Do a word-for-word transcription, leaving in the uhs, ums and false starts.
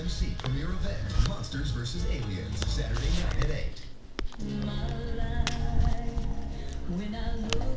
M C premiere event, Monsters versus. Aliens, Saturday night at eight. My life, when I look